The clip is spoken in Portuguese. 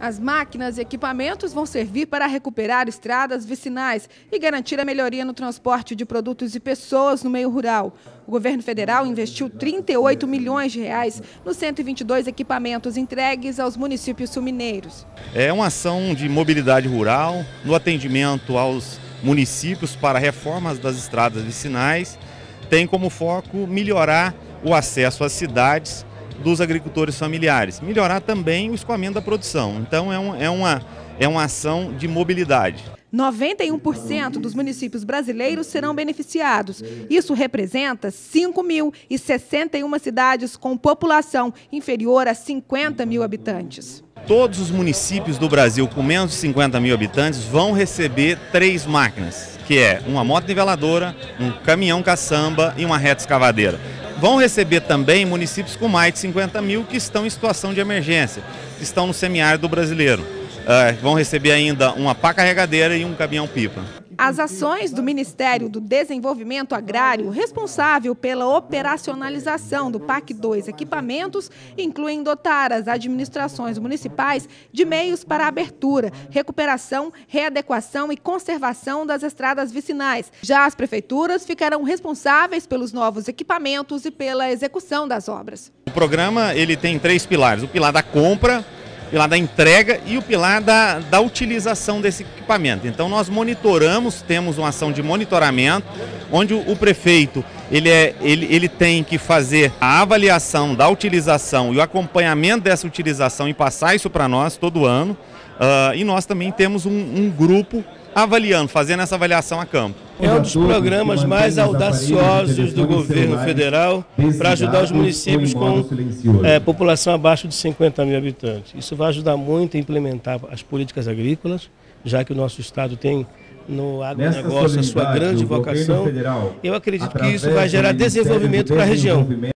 As máquinas e equipamentos vão servir para recuperar estradas vicinais e garantir a melhoria no transporte de produtos e pessoas no meio rural. O governo federal investiu R$ 38 milhões nos 122 equipamentos entregues aos municípios sul-mineiros. É uma ação de mobilidade rural no atendimento aos municípios para reformas das estradas vicinais. Tem como foco melhorar o acesso às cidades dos agricultores familiares, melhorar também o escoamento da produção. Então é uma ação de mobilidade. 91% dos municípios brasileiros serão beneficiados. Isso representa 5.061 cidades com população inferior a 50 mil habitantes. Todos os municípios do Brasil com menos de 50 mil habitantes vão receber 3 máquinas, que é uma moto niveladora, um caminhão caçamba e uma reta escavadeira. Vão receber também municípios com mais de 50 mil que estão em situação de emergência, que estão no semiárido brasileiro. Vão receber ainda uma pá carregadeira e um caminhão-pipa. As ações do Ministério do Desenvolvimento Agrário, responsável pela operacionalização do PAC 2 equipamentos, incluem dotar as administrações municipais de meios para a abertura, recuperação, readequação e conservação das estradas vicinais. Já as prefeituras ficarão responsáveis pelos novos equipamentos e pela execução das obras. O programa ele tem 3 pilares: o pilar da compra, o pilar da entrega e o pilar da utilização desse equipamento. Então nós monitoramos, temos uma ação de monitoramento, onde o prefeito ele tem que fazer a avaliação da utilização e o acompanhamento dessa utilização e passar isso para nós todo ano. E nós também temos um grupo avaliando, fazendo essa avaliação a campo. É um dos programas mais audaciosos do governo federal para ajudar os municípios com população abaixo de 50 mil habitantes. Isso vai ajudar muito a implementar as políticas agrícolas, já que o nosso estado tem no agronegócio a sua grande vocação. Eu acredito que isso vai gerar desenvolvimento para a região.